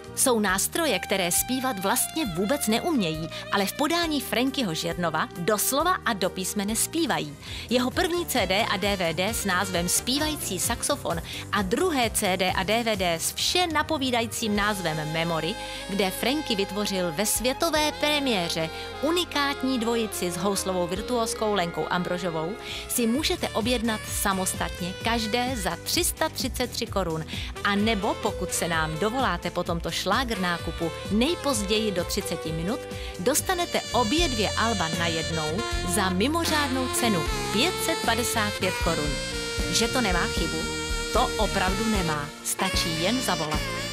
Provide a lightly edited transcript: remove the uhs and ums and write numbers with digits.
Jsou nástroje, které zpívat vlastně vůbec neumějí, ale v podání Frankyho Žernova doslova a do písmene zpívají. Jeho první CD a DVD s názvem Zpívající saxofon a druhé CD a DVD s vše napovídajícím názvem Memory, kde Franky vytvořil ve světové premiéře unikátní dvojici s houslovou virtuózkou Lenkou Ambrožovou, si můžete objednat samostatně každé za 333 korun, a nebo pokud se nám dovoláte po tomto šlágr nákupu nejpozději do 30 minut, dostanete obě dvě alba najednou za mimořádnou cenu 555 korun. Že to nemá chybu? To opravdu nemá, stačí jen zavolat.